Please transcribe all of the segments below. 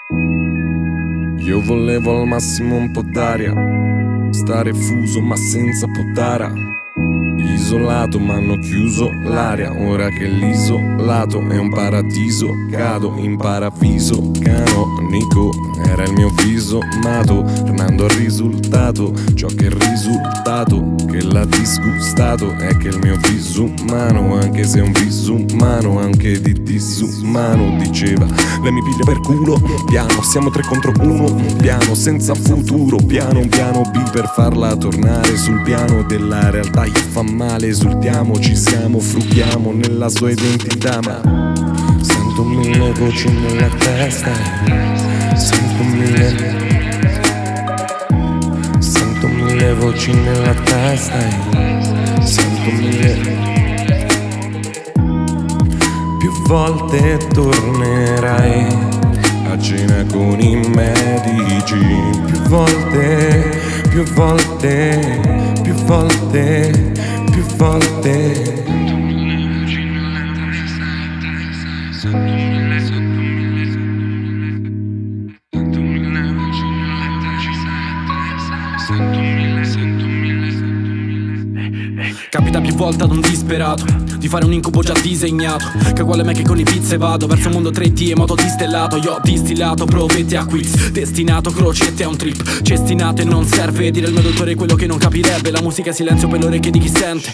Io volevo al massimo un po' d'aria, stare fuso ma senza potara. Isolato m'hanno chiuso l'aria, ora che l'isolato è un paradiso. Cado in paradiso canonico, era il mio viso mato, tornando al risultato. Ciò che è il risultato che l'ha disgustato è che il mio viso umano, anche se è un viso umano, anche di disumano. Diceva, lei mi piglia per culo, piano, siamo 3 contro 1, piano, senza futuro, piano, un piano B per farla tornare sul piano della realtà. Gli fa male, esultiamo, ci siamo, frughiamo nella sua identità. Ma sento 1000 voci nella testa, sento 1000 voci nella testa, sento 1000. Più volte tornerai a cena con i medici, più volte, più volte, più volte, più volte. Capita più volte ad un disperato di fare un incubo già disegnato, che uguale me che con i pizze vado verso un mondo 3D e moto distellato. Io ho distillato provette a quiz, destinato crocette a un trip cestinato. E non serve dire al mio dottore quello che non capirebbe. La musica è silenzio per le orecchie di chi sente.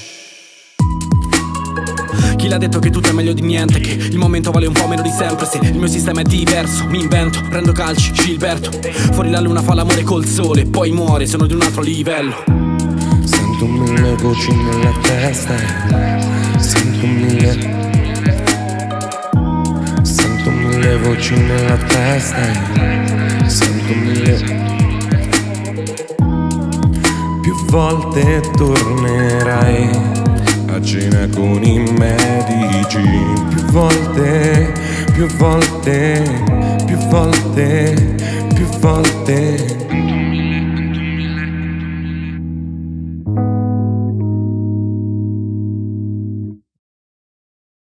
Chi l'ha detto che tutto è meglio di niente, che il momento vale un po' meno di sempre. Se il mio sistema è diverso, mi invento, prendo calci, Gilberto. Fuori la luna fa l'amore col sole, poi muore, sono di un altro livello. Sento 1000 voci nella testa, sento 1000 voci nella testa, sento 1000. Più volte tornerai a cena con i medici, più volte, più volte, più volte, più volte.